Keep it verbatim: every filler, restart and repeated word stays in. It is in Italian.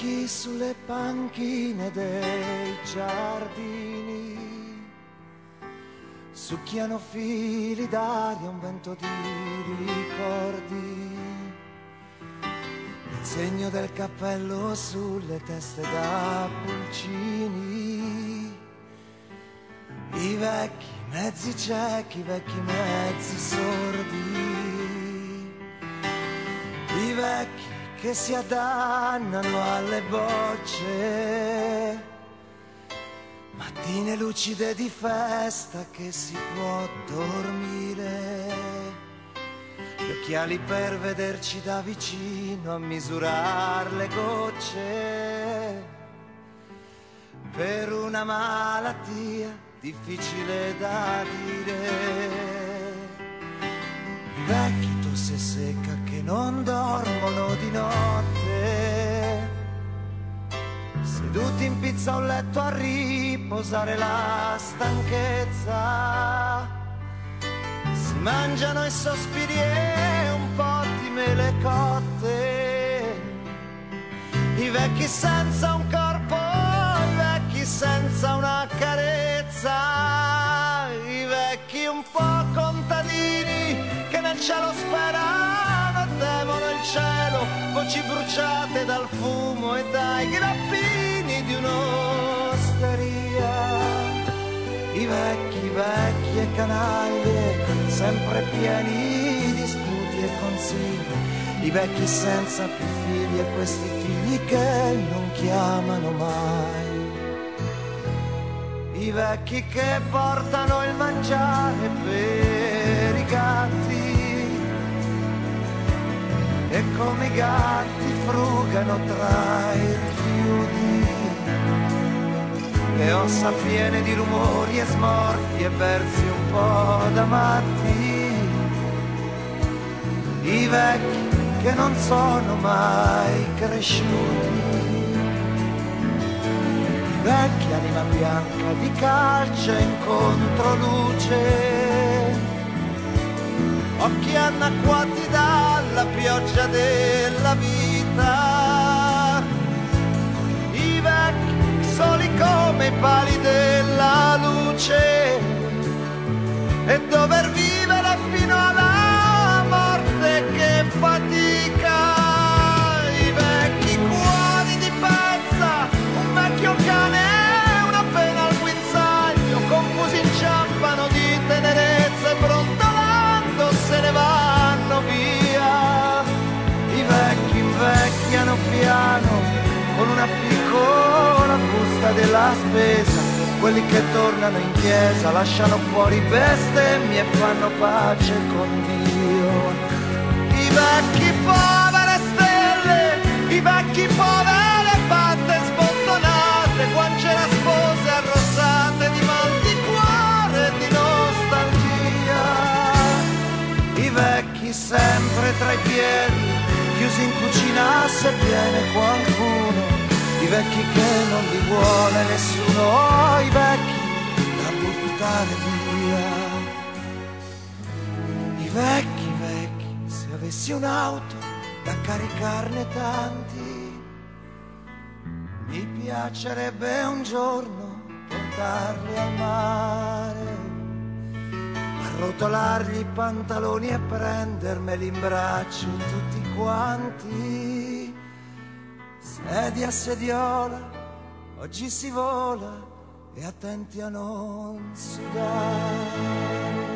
vecchi sulle panchine dei giardini succhiano fili d'aria, un vento di ricordi, il segno del cappello sulle teste da pulcini, i vecchi mezzi ciechi, i vecchi mezzi sordi, i vecchi che si addannano alle bocce, mattine lucide di festa che si può dormire, gli occhiali per vederci da vicino a misurar le gocce, per una malattia difficile da dire, i vecchi tosse secca che non dormono di notte, seduti in pizza a un letto a riposare la stanchezza, si mangiano i sospiri e un po' di mele cotte, i vecchi senza un corpo, i vecchi senza una carezza, i vecchi un po' contadini che nel cielo sperano, temono il cielo, voci bruciate dal fumo e dai grappini di un'osteria, i vecchi, vecchi e canaglie, sempre pieni di sputi e consigli, i vecchi senza più figli e questi figli che non chiamano mai, i vecchi che portano il mangiare per i gatti e come i gatti frugano tra i rifiuti, le ossa piene di rumori e smorfie e versi un po' da matti, i vecchi che non sono mai cresciuti, i vecchi anima bianca di calce in controluce, occhi annacquati dalla pioggia della vita, i vecchi soli come i pali della luce e dover vivere fino alla morte che fatica, i vecchi cuori di pezza, un vecchio cane e una pena al guinzaglio, confusi inciampano di tenerezza e brontolando se ne vanno via, i vecchi invecchiano piano con una piccola busta della spesa, quelli che tornano in chiesa lasciano fuori bestemmie e fanno pace con Dio, i vecchi povere stelle, i vecchi povere patte sbottonate, guance raspose arrossate di mal di cuore e di nostalgia, i vecchi sempre tra i piedi, chiusi in cucina se viene qualcuno, i vecchi che non li vuole nessuno, oh, i vecchi da buttare via, i vecchi vecchi, se avessi un'auto da caricarne tanti, mi piacerebbe un giorno portarli al mare, arrotolargli i pantaloni e prendermeli in braccio tutti quanti, sedia a sediola, oggi si vola e attenti a non sudare.